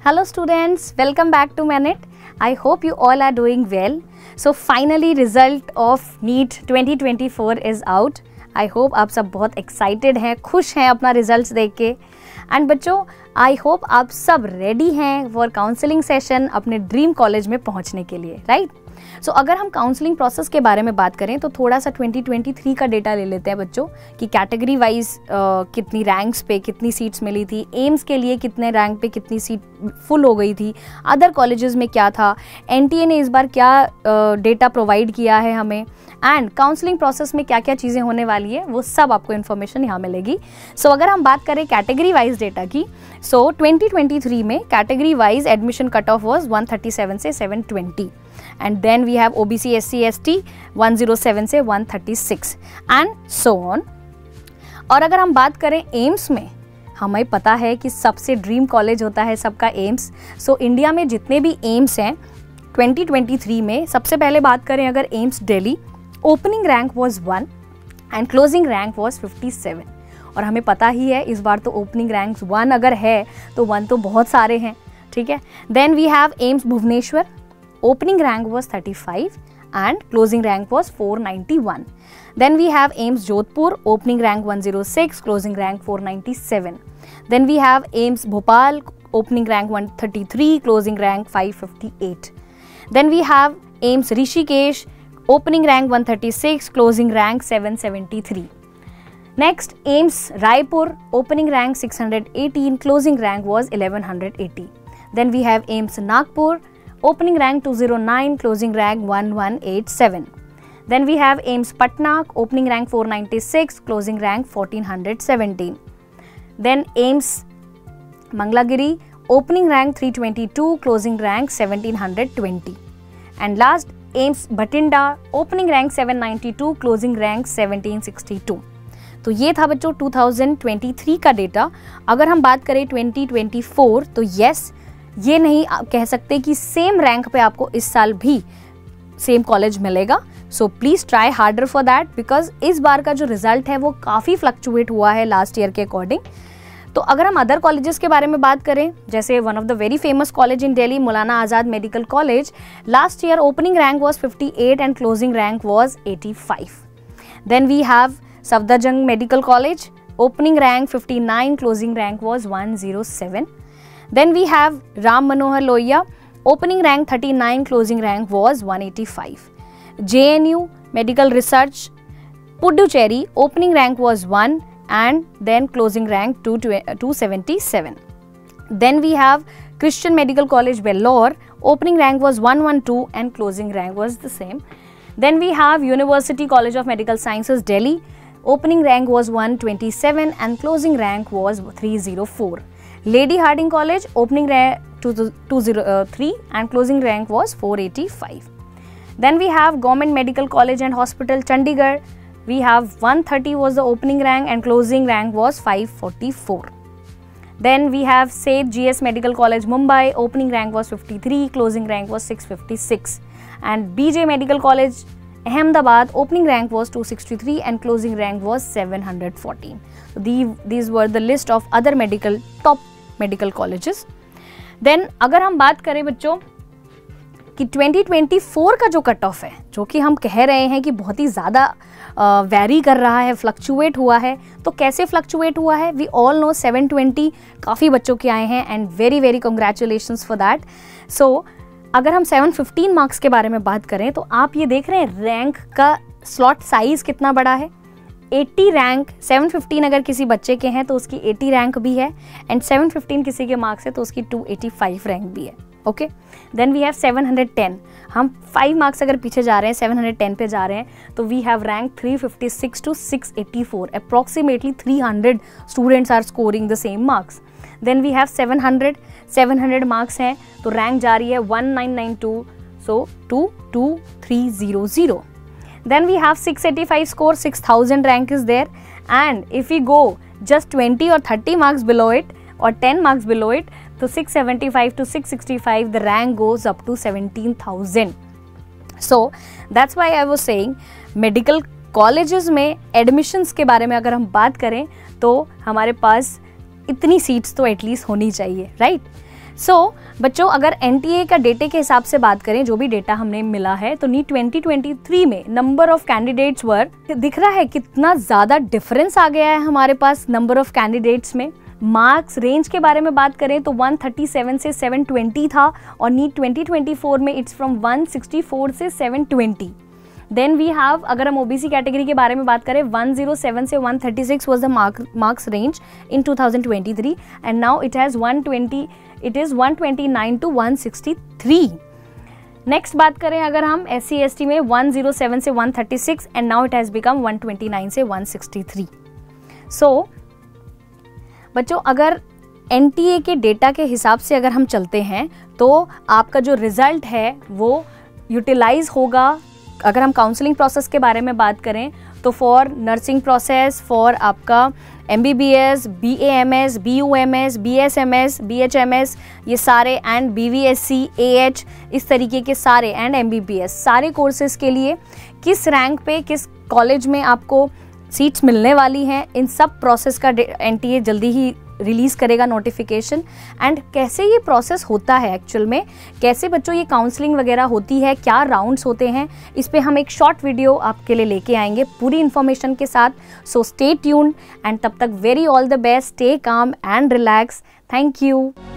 Hello students, welcome back to Manet. I hope you all are doing well. So finally result of NEET 2024 is out. I hope आप सब बहुत excited हैं, खुश हैं अपना results देख के. And बच्चों, I hope आप सब ready हैं for counseling session अपने dream college में पहुंचने के लिए, right? सो अगर हम काउंसलिंग प्रोसेस के बारे में बात करें तो थोड़ा सा 2023 का डेटा ले लेते हैं बच्चों कि कैटेगरी वाइज कितनी रैंक्स पे कितनी सीट्स मिली थी, एम्स के लिए कितने रैंक पे कितनी सीट फुल हो गई थी, अदर कॉलेजेस में क्या था, एनटीए ने इस बार क्या डेटा प्रोवाइड किया है हमें, एंड काउंसलिंग प्रोसेस में क्या क्या चीज़ें होने वाली है वो सब आपको इन्फॉर्मेशन यहाँ मिलेगी. सो अगर हम बात करें कैटेगरी वाइज डेटा की, सो 2023 में category wise admission cut off was 137 से 720 and then we have OBC SC ST 107 से 136 and so on. और अगर हम बात करें एम्स में, हमें पता है कि सबसे ड्रीम कॉलेज होता है सबका एम्स. सो इंडिया में जितने भी एम्स हैं 2023 में, सबसे पहले बात करें अगर AIIMS Delhi, opening rank was 1 and closing rank was 57. और हमें पता ही है इस बार तो ओपनिंग रैंक 1 अगर है तो 1 तो बहुत सारे हैं, ठीक है. Then we have AIIMS Bhubaneswar, opening rank was 35 and closing rank was 491. Then we have AIIMS Jodhpur, opening rank 106, closing rank 497. Then we have AIIMS Bhopal, opening rank 133, closing rank 558. Then we have AIIMS Rishikesh, opening rank 136, closing rank 773. Next, AIIMS Raipur, opening rank 618, closing rank was 1180. Then we have AIIMS Nagpur, opening rank 209, closing rank 1187. Then we have AIIMS Patna, opening rank 496, closing rank 1417. Then AIIMS Mangalagiri, opening rank 322, closing rank 1720. And last, AIIMS Bhatinda, opening rank 792, closing rank 1762. तो ये था बच्चों 2023 का data. अगर हम बात करें 2024 तो यस, ये नहीं कह सकते कि सेम रैंक पे आपको इस साल भी सेम कॉलेज मिलेगा. So please try harder for that because इस बार का जो रिजल्ट है वो काफ़ी फ्लक्चुएट हुआ है लास्ट ईयर के अकॉर्डिंग. तो अगर हम अदर कॉलेजेस के बारे में बात करें, जैसे one of the very famous college in Delhi, Maulana Azad medical college, last year opening rank was 58 and closing rank was 85. Then we have Safdarjung medical college, opening rank 59, closing rank was 107. Then we have Ram Manohar Lohia, opening rank 39, closing rank was 185. JNU Medical Research, Puducherry, opening rank was 1 and then closing rank 277. Then we have Christian Medical College Vellore, opening rank was 112 and closing rank was the same. Then we have University College of Medical Sciences Delhi, opening rank was 127 and closing rank was 304. Lady Harding College, opening rank 203 and closing rank was 485. Then we have Government Medical College and Hospital Chandigarh. We have 130 was the opening rank and closing rank was 544. Then we have Seth GS Medical College Mumbai, opening rank was 53, closing rank was 656. And BJ Medical College Ahmedabad, opening rank was 263 and closing rank was 714. So these were the list of other top medical colleges. Then अगर हम बात करें बच्चों कि 2024 का जो cut off है, जो कि हम कह रहे हैं कि बहुत ही ज़्यादा वैरी कर रहा है, फ्लक्चुएट हुआ है, तो कैसे फ्लक्चुएट हुआ है? वी ऑल नो 720 काफ़ी बच्चों के आए हैं and very very congratulations for that. So अगर हम 715 मार्क्स के बारे में बात करें तो आप ये देख रहे हैं रैंक का स्लॉट साइज़ कितना बड़ा है. 80 रैंक 715 अगर किसी बच्चे के हैं तो उसकी 80 रैंक भी है एंड 715 किसी के मार्क्स है तो उसकी 285 रैंक भी है. Okay, then we have 710. हम 5 मार्क्स अगर पीछे जा रहे हैं, 710 पे जा रहे हैं, तो we have rank 356 to 684. Approximately 300 students are scoring the same marks. Then we have 700 marks हैं तो रैंक जा रही है 1992 सो 22300. Then we have 685 score, 6000 rank is there, and if we go just 20 or 30 marks below it or 10 marks below it, so 675 to 665 the rank goes up to 17,000. So that's why I was saying medical colleges में admissions के बारे में अगर हम बात करें तो हमारे पास इतनी सीट्स तो एटलीस्ट होनी चाहिए, राइट. बच्चों अगर NTA का डेटे के हिसाब से बात करें, जो भी डेटा हमने मिला है, तो नीट 2023 में नंबर ऑफ कैंडिडेट्स वर, दिख रहा है कितना ज़्यादा डिफरेंस आ गया है हमारे पास नंबर ऑफ कैंडिडेट्स में। मार्क्स रेंज के बारे में बात करें तो 137 से 720 था और नीट 2024 में इट्स फ्रॉम 164 से 720। देन वी हैव, अगर हम OBC कैटेगरी के बारे में बात करें, 107 से 136 was the marks range in 2023 and now it is 129 to 163। Next बात करें अगर हम SC ST में 107 से 136 and now it has become 129 से 163। सो बच्चों अगर NTA के डेटा के हिसाब से अगर हम चलते हैं तो आपका जो रिज़ल्ट है वो यूटिलाइज होगा। अगर हम काउंसलिंग प्रोसेस के बारे में बात करें तो फॉर नर्सिंग प्रोसेस, फॉर आपका MBBS, BAMS, BUMS, BSMS, BHMS, ये सारे एंड BVSC, AH, इस तरीके के सारे एंड MBBS, सारे कोर्सेज़ के लिए किस रैंक पे किस कॉलेज में आपको सीट्स मिलने वाली हैं, इन सब प्रोसेस का NTA जल्दी ही रिलीज़ करेगा नोटिफिकेशन। एंड कैसे ये प्रोसेस होता है एक्चुअल में, कैसे बच्चों ये काउंसलिंग वगैरह होती है, क्या राउंड्स होते हैं, इस पे हम एक शॉर्ट वीडियो आपके लिए लेके आएंगे पूरी इन्फॉर्मेशन के साथ। सो स्टे ट्यून्ड एंड तब तक very all the best, stay calm and relax. Thank you.